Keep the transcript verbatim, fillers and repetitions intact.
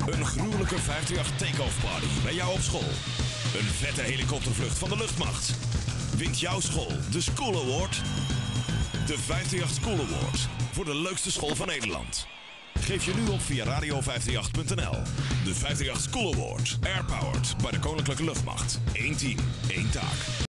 Een gruwelijke vijfenveertig take-off party bij jou op school. Een vette helikoptervlucht van de luchtmacht. Wint jouw school de School Award? De vijfenveertig School Award voor de leukste school van Nederland. Geef je nu op via radio vijfenveertig punt n l. De vijfenveertig School Award. Airpowered bij de Koninklijke Luchtmacht. Eén team, één taak.